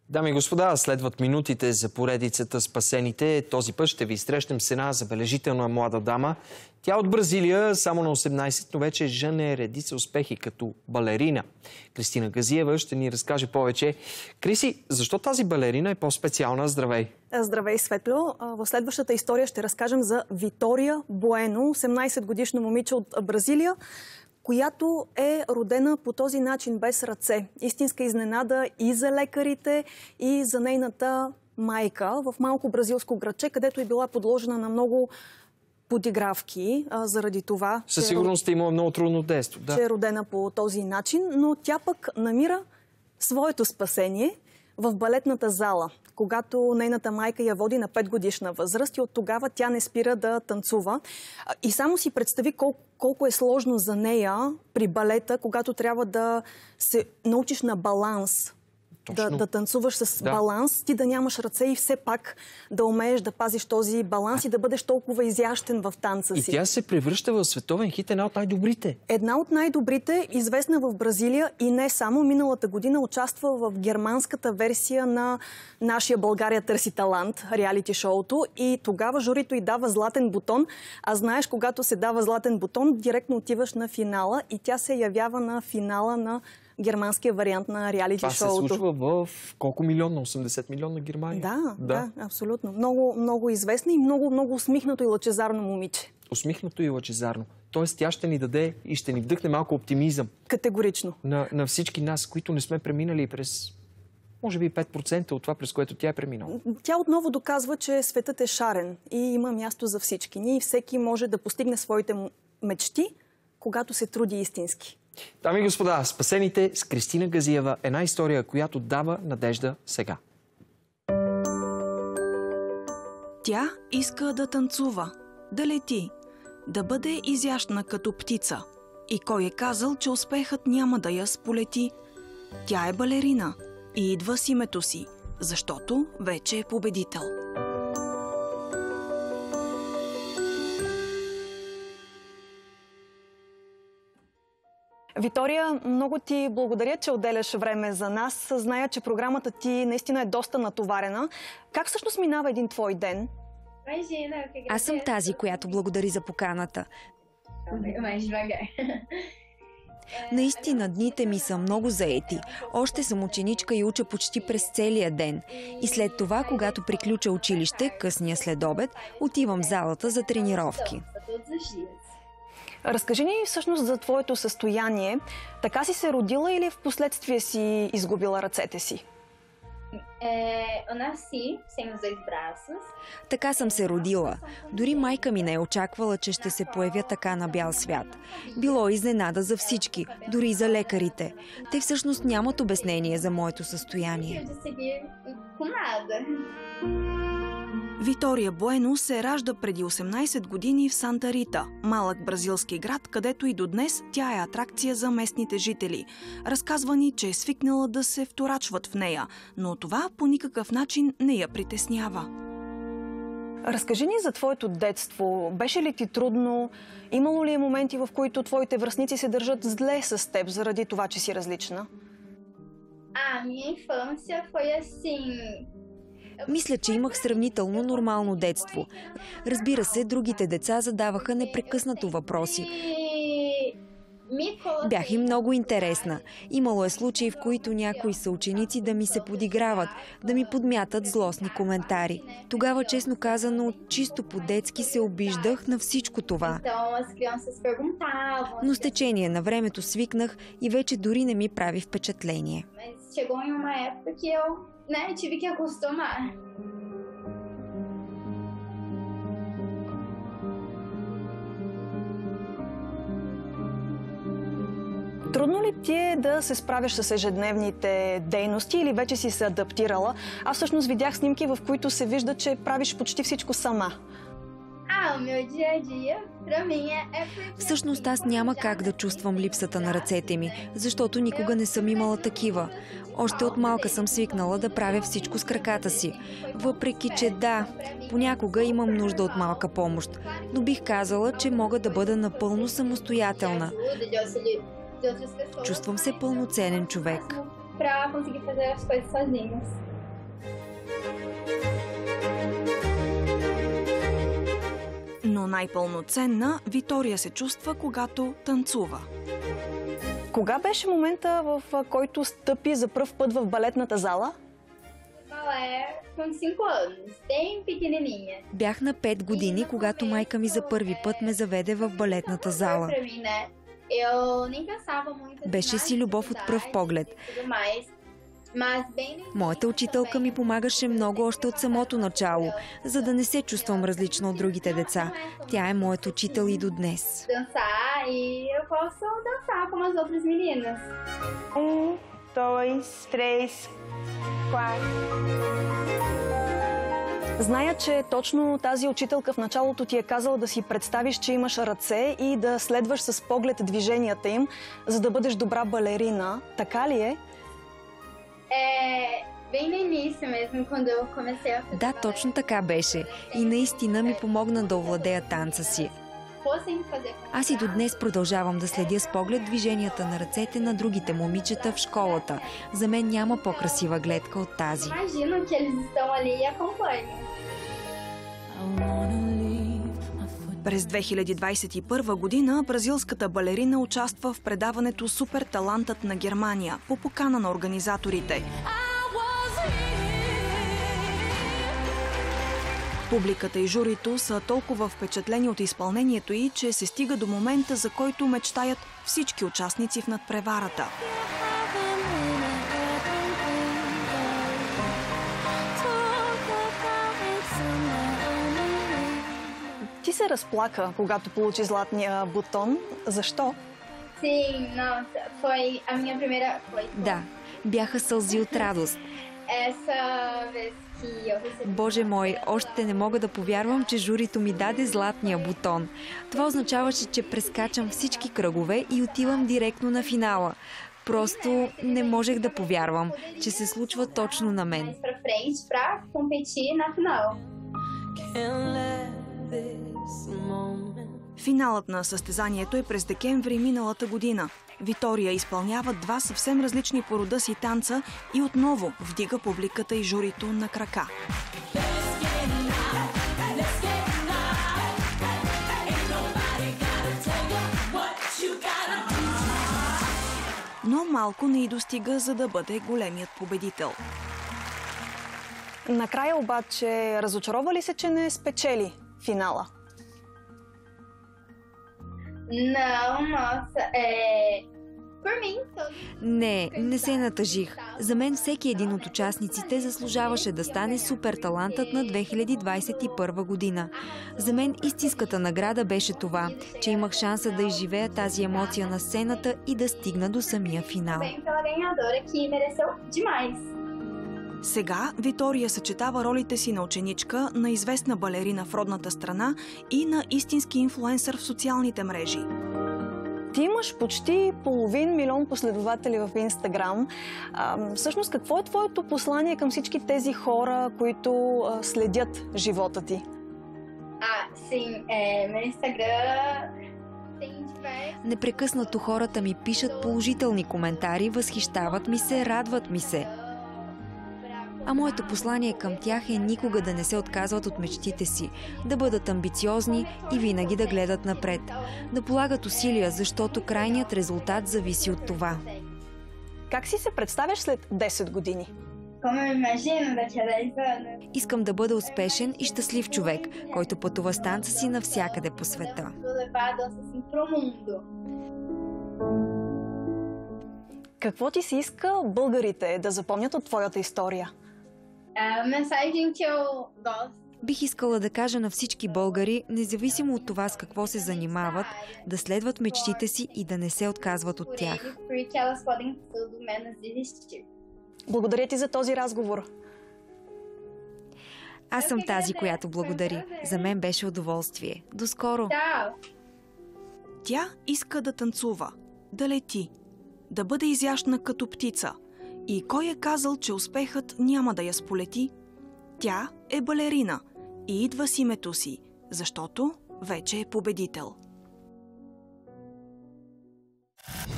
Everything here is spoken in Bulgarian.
Дами и господа, следват минутите за поредицата Спасените. Този път ще ви срещнем с една забележителна млада дама. Тя от Бразилия, само на 18, но вече жене редица успехи като балерина. Кристина Газиева ще ни разкаже повече. Криси, защо тази балерина е по-специална? Здравей! Здравей, Светло! В следващата история ще разкажем за Витория Буено, 18-годишно момиче от Бразилия, която е родена по този начин без ръце. Истинска изненада и за лекарите, и за нейната майка в малко бразилско градче, където е била подложена на много подигравки заради това. Със сигурност има много трудно детство. Да. Че е родена по този начин, но тя пък намира своето спасение в балетната зала, когато нейната майка я води на 5-годишна възраст и от тогава тя не спира да танцува. И само си представи колко е сложно за нея при балета, когато трябва да се научиш на баланс. Да танцуваш с баланс, ти да нямаш ръце и все пак да умееш да пазиш този баланс и да бъдеш толкова изящен в танца си. И тя се превръща в световен хит, една от най-добрите. Една от най-добрите, известна в Бразилия и не само. Миналата година участва в германската версия на Нашия България търси талант, реалити шоуто, и тогава журито й дава златен бутон. А знаеш, когато се дава златен бутон, директно отиваш на финала и тя се явява на финала на германския вариант на реалити шоуто. Това се случва в колко милиона? 80 милиона Германия? Да, абсолютно. Много известна и много усмихнато и лъчезарно момиче. Усмихнато и лъчезарно. Тоест тя ще ни даде и ще ни вдъхне малко оптимизъм. Категорично. На всички нас, които не сме преминали през, може би 5% от това, през което тя е преминала. Тя отново доказва, че светът е шарен и има място за всички. Ние всеки може да постигне своите мечти, когато се труди истински. Дами и господа, Спасените с Кристина Газиева. Една история, която дава надежда сега. Тя иска да танцува, да лети, да бъде изящна като птица. И кой е казал, че успехът няма да я сполети? Тя е балерина и идва с името си, защото вече е победител. Витория, много ти благодаря, че отделяш време за нас. Зная, че програмата ти наистина е доста натоварена. Как всъщност минава един твой ден? Аз съм тази, която благодари за поканата. Наистина, дните ми са много заети. Още съм ученичка и уча почти през целия ден. И след това, когато приключа училище, късния следобед, отивам в залата за тренировки. Разкажи ни всъщност за твоето състояние. Така си се родила или в последствие си изгубила ръцете си? Така съм се родила. Дори майка ми не е очаквала, че ще се появя така на бял свят. Било изненада за всички, дори и за лекарите. Те всъщност нямат обяснение за моето състояние. Витория Буено се ражда преди 18 години в Санта Рита, малък бразилски град, където и до днес тя е атракция за местните жители. Разказва ни, че е свикнала да се вторачват в нея, но това по никакъв начин не я притеснява. Разкажи ни за твоето детство. Беше ли ти трудно? Имало ли е моменти, в които твоите връстници се държат зле с теб заради това, че си различна? Мисля, че имах сравнително нормално детство. Разбира се, другите деца задаваха непрекъснато въпроси. Бях и много интересна. Имало е случаи, в които някои съученици да ми се подиграват, да ми подмятат злостни коментари. Тогава, честно казано, чисто по-детски се обиждах на всичко това. Но с течение на времето свикнах и вече дори не ми прави впечатление. Трудно ли ти е да се справиш с ежедневните дейности или вече си се адаптирала? Аз всъщност видях снимки, в които се вижда, че правиш почти всичко сама. Всъщност аз няма как да чувствам липсата на ръцете ми, защото никога не съм имала такива. Още от малка съм свикнала да правя всичко с краката си. Въпреки че да, понякога имам нужда от малка помощ, но бих казала, че мога да бъда напълно самостоятелна. Чувствам се пълноценен човек. Но най-пълноценна Витория се чувства, когато танцува. Кога беше момента, в който стъпи за пръв път в балетната зала? Com 5 anos, bem pequenininha. Бях на 5 години, когато майка ми за първи път ме заведе в балетната зала. Беше си любов от пръв поглед. Моята учителка ми помагаше много още от самото начало, за да не се чувствам различна от другите деца. Тя е моят учител и до днес. Dançar e eu posso dançar como as outras meninas. 1, 2, 3, 4. Зная, че точно тази учителка в началото ти е казала да си представиш, че имаш ръце и да следваш с поглед движенията им, за да бъдеш добра балерина. Така ли е? Bem no início mesmo, quando eu comecei a fazer. Да, точно така беше. И наистина ми помогна да овладея танца си. Аз и до днес продължавам да следя с поглед движенията на ръцете на другите момичета в школата. За мен няма по-красива гледка от тази. Imagino que eles estão ali e acompanham. През 2021 година бразилската балерина участва в предаването Супер талантът на Германия по покана на организаторите. Публиката и журито са толкова впечатлени от изпълнението й, че се стига до момента, за който мечтаят всички участници в надпреварата. Ти се разплака, когато получи златния бутон. Защо? Sim, nossa, foi a minha primeira. Да, бяха сълзи от радост. Essa vez que eu recebi. Боже мой, още не мога да повярвам, че журито ми даде златния бутон. Това означаваше, че прескачам всички кръгове и отивам директно на финала. Просто не можех да повярвам, че се случва точно на мен. Mais pra frente pra competir na final. Финалът на състезанието е през декември миналата година. Витория изпълнява два съвсем различни по рода си танца и отново вдига публиката и журито на крака. Но малко не й достига, за да бъде големият победител. Накрая обаче разочарова ли се, че не спечели финала? Não, nossa, por mim, todos. Не се натъжих. За мен всеки един от участниците заслужаваше да стане супер талантът на 2021 година. За мен истинската награда беше това, че имах шанса да изживея тази емоция на сцената и да стигна до самия финал. Bem pela ganhadora que mereceu demais. Сега Витория съчетава ролите си на ученичка, на известна балерина в родната страна и на истински инфлуенсър в социалните мрежи. Ти имаш почти 500 000 последователи в Инстаграм. Всъщност, какво е твоето послание към всички тези хора, които следят живота ти? Sim, meu Instagram tem diversos. Непрекъснато хората ми пишат положителни коментари, възхищават ми се, радват ми се. А моето послание към тях е никога да не се отказват от мечтите си, да бъдат амбициозни и винаги да гледат напред, да полагат усилия, защото крайният резултат зависи от това. Как си се представяш след 10 години? Como eu imagino daqui a 10 anos. Искам да бъда успешен и щастлив човек, който пътува с танца си навсякъде по света. Vou levar a dança assim pro mundo. Какво ти се иска българите да запомнят от твоята история? A mensagem que eu gosto Бих искала да кажа на всички българи, независимо от това с какво се занимават, да следват мечтите си и да не се отказват от por тях. eles, porque elas podem tudo menos desistir. Благодаря ти за този разговор. Аз съм тази, която благодари. За мен беше удоволствие. До скоро! Tchau! Тя иска да танцува, да лети, да бъде изящна като птица. И кой е казал, че успехът няма да я сполети? Тя е балерина и идва с името си, защото вече е победител.